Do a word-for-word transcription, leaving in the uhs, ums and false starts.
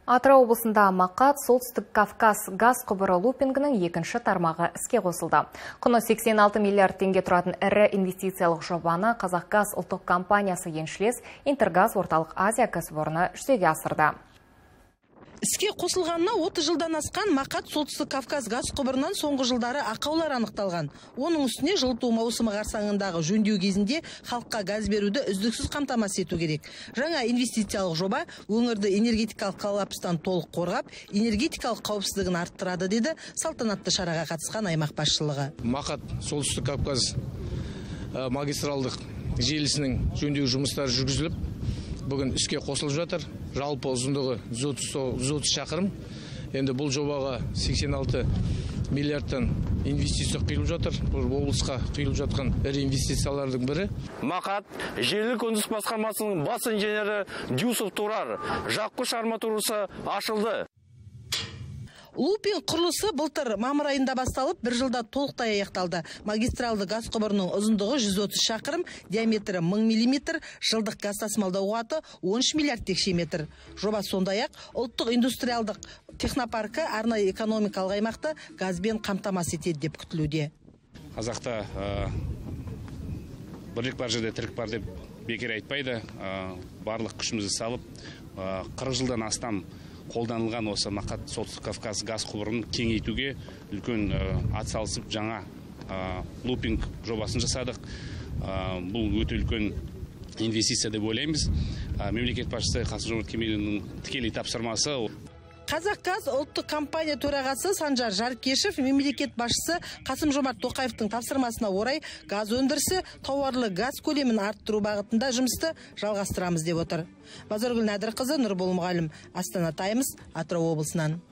Атырау облысында Мақат Солтүстік Кавказ газ құбыры лупингінің екінші тармағы іске қосылды. Құны сексен алты миллиард теңге тұратын ірі инвестициялық жобаны Қазақгаз ұлттық компаниясы еншілес Интергаз орталық Азия кәсіпорны жүзеге асырды. Іске қосылғанына отыз жылдан асқан Мақат Солтүстік Кавказ газ құбырынан соңғы жылдары ақаулар анықталған. Оның үстіне жылыту маусымы қарсаңындағы жөндеу кезінде халыққа газ беруді үздіксіз қамтамасыз ету керек. Жаңа инвестициялық жоба өңірді энергетикалық коллапстан толық қорғап, энергетикалық қауіпсіздігін арттырады, деді салтанатты шараға қатысқан аймақ басшылығы. Мақат Солтүстік Кавказ магистралдық желісінің жөндеу жұмыстары жүргізіліп, бүгін іске қосылып жатыр. Жалпы ұзындығы жүз отыз шақырым. Енді бұл жобаға сексен алты миллиардтан инвестиция құйылып жатыр. Бұл облысқа құйылып жатқан ірі инвестициялардың бірі. Мақат желілік өндіріс басқармасының бас инженері Дюсов Турар жаққыш арматурасы ашылды. Лупинг құрылысы былтыр мамыр айында басталып, бір жылда толықтай аяқталды. Магистралды газ құбырының ұзындығы жүз отыз шақырым, диаметрі мың миллиметр, жылдық газ тасымалдау қуаты он үш миллиард текше метр. Жоба сондай-ақ ұлттық индустриалдық технопаркі арнайы экономикалық аймақты газбен қамтамасыз етеді деп күтілуде. Қазақта бірлік бар жерде тірек бар деп бекер айтпайды. Барлық күшімізді салып, қырық жылдан астам қолданылған осы Мақат Солтүстік Кавказ газ құбырын кеңейтуге үлкен атсалысып жаңа лупинг жобасын жасадық. Бұл өте үлкен инвестиция деп ойлаймыз. Мемлекет басшысы Қасым-Жомарт Кемелұлының тікелей тапсырмасы. Қазақгаз ұлттық компания төрағасы Санжар Жаркешев мемлекет басшысы Қасым-Жомарт Тоқаевтың тапсырмасына орай газ өндірісі, тауарлы газ көлемін арттыру бағытында жұмысты жалғастырамыз деп отыр. Базаргүл Нәдірқызы, Нұрбол Мұғалім, Астана Таймс, Атырау облысынан.